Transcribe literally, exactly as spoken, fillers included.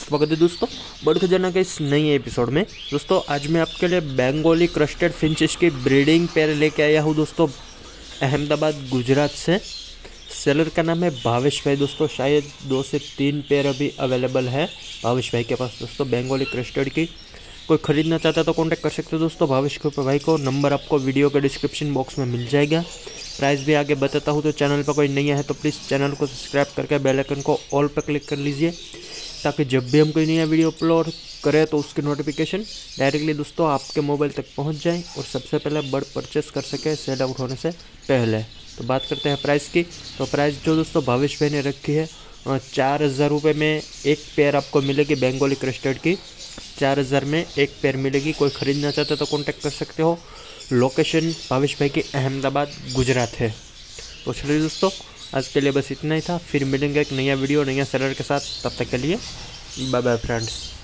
स्वागत है दोस्तों बर्ड खजाना के इस नई एपिसोड में। दोस्तों आज मैं आपके लिए बंगाली क्रस्टेड फिंचेस की ब्रीडिंग पेयर लेके आया हूँ दोस्तों, अहमदाबाद गुजरात से। सेलर का नाम है भावेश भाई। दोस्तों शायद दो से तीन पेयर अभी अवेलेबल है भावेश भाई के पास दोस्तों बंगाली क्रस्टेड की। कोई खरीदना चाहता है तो कांटेक्ट कर सकते हो दोस्तों भावेश के भाई को। नंबर आपको वीडियो के डिस्क्रिप्शन बॉक्स में मिल जाएगा। प्राइस भी आगे बताता हूँ। तो चैनल पर कोई नया है तो प्लीज़ चैनल को सब्सक्राइब करके बेल आइकन को ऑल पर क्लिक कर लीजिए, ताकि जब भी हम कोई नया वीडियो अपलोड करें तो उसकी नोटिफिकेशन डायरेक्टली दोस्तों आपके मोबाइल तक पहुंच जाए और सबसे पहले बर्ड परचेस कर सके सेल आउट होने से पहले। तो बात करते हैं प्राइस की। तो प्राइस जो दोस्तों भावेश भाई ने रखी है चार हज़ार रुपये में एक पेयर आपको मिलेगी बंगाली क्रस्टेड की। चार हज़ार में एक पेयर मिलेगी। कोई ख़रीदना चाहते हो तो कॉन्टैक्ट कर सकते हो। लोकेशन भावेश भाई की अहमदाबाद गुजरात है। तो चलिए दोस्तों आज के लिए बस इतना ही था। फिर मिलेंगे एक नया वीडियो नया सेलर के साथ। तब तक के लिए बाय बाय फ्रेंड्स।